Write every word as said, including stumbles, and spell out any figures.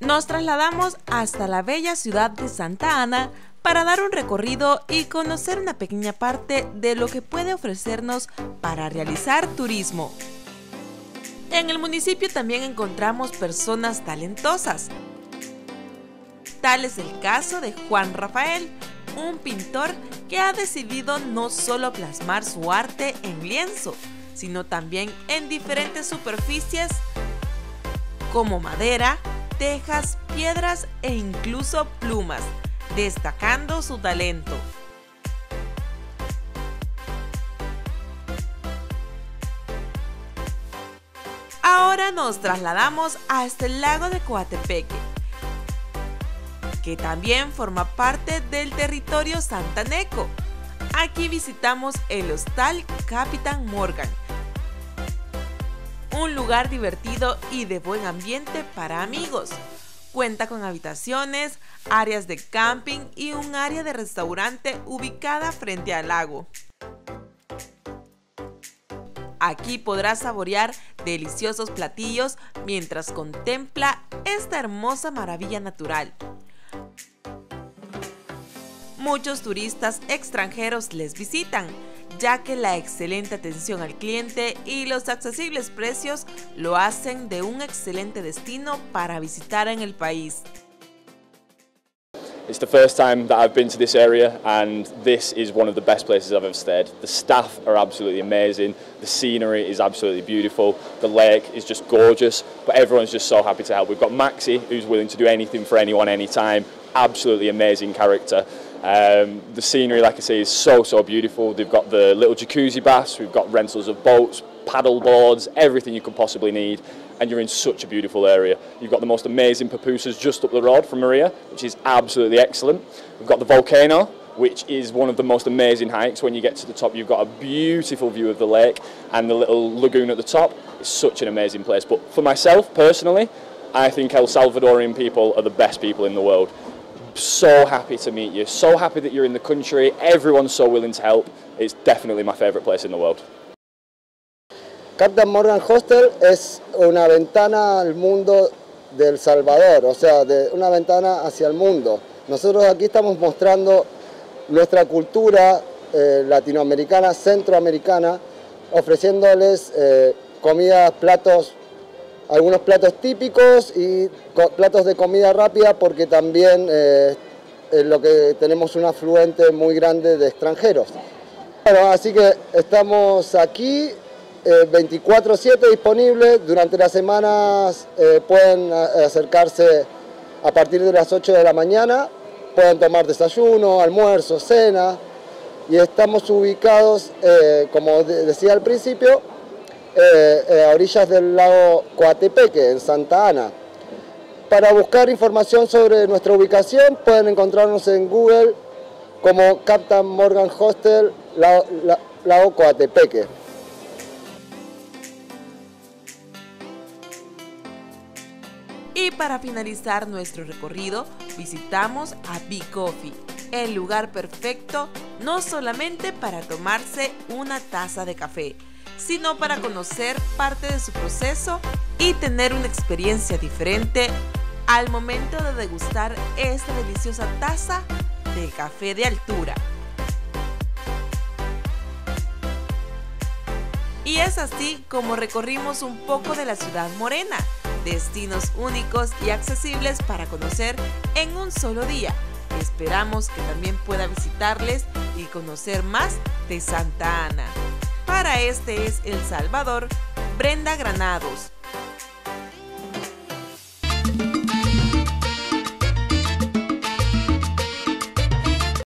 Nos trasladamos hasta la bella ciudad de Santa Ana para dar un recorrido y conocer una pequeña parte de lo que puede ofrecernos para realizar turismo. En el municipio también encontramos personas talentosas. Tal es el caso de Juan Rafael, un pintor que ha decidido no solo plasmar su arte en lienzo, sino también en diferentes superficies como madera, tejas, piedras e incluso plumas, destacando su talento. Ahora nos trasladamos hasta el lago de Coatepeque, que también forma parte del territorio santaneco. Aquí visitamos el hostal Capitán Morgan, un lugar divertido y de buen ambiente para amigos. Cuenta con habitaciones, áreas de camping y un área de restaurante ubicada frente al lago. Aquí podrás saborear deliciosos platillos mientras contempla esta hermosa maravilla natural. Muchos turistas extranjeros les visitan, ya que la excelente atención al cliente y los accesibles precios lo hacen de un excelente destino para visitar en el país. It's the first time that I've been to this area, and this is one of the best places I've ever stayed. The staff are absolutely amazing, the scenery is absolutely beautiful, the lake is just gorgeous, but everyone's just so happy to help. We've got Maxi, who's willing to do anything for anyone, anytime. Absolutely amazing character. Um, the scenery, like I say, is so, so beautiful. They've got the little jacuzzi baths, we've got rentals of boats, paddle boards, everything you could possibly need, and you're in such a beautiful area. You've got the most amazing pupusas just up the road from Maria, which is absolutely excellent. We've got the volcano, which is one of the most amazing hikes. When you get to the top, you've got a beautiful view of the lake and the little lagoon at the top. It's such an amazing place. But for myself, personally, I think El Salvadorian people are the best people in the world. So happy to meet you, so happy that you're in the country, everyone's so willing to help. It's definitely my favourite place in the world. Captain Morgan Hostel es una ventana al mundo de El Salvador, o sea, de una ventana hacia el mundo. Nosotros aquí estamos mostrando nuestra cultura eh, latinoamericana, centroamericana, ofreciéndoles eh, comidas, platos, algunos platos típicos y platos de comida rápida, porque también eh, es lo que tenemos un afluente muy grande de extranjeros. Bueno, así que estamos aquí eh, veinticuatro siete disponibles. Durante las semanas eh, pueden acercarse a partir de las ocho de la mañana, pueden tomar desayuno, almuerzo, cena, y estamos ubicados, eh, como de decía al principio, Eh, eh, a orillas del lago Coatepeque, en Santa Ana. Para buscar información sobre nuestra ubicación pueden encontrarnos en Google como Captain Morgan Hostel, lago, la, lago Coatepeque. Y para finalizar nuestro recorrido, visitamos a Bee Coffee, el lugar perfecto no solamente para tomarse una taza de café, sino para conocer parte de su proceso y tener una experiencia diferente al momento de degustar esta deliciosa taza de café de altura. Y es así como recorrimos un poco de la ciudad morena, destinos únicos y accesibles para conocer en un solo día. Esperamos que también pueda visitarles y conocer más de Santa Ana. Para Este es El Salvador, Brenda Granados.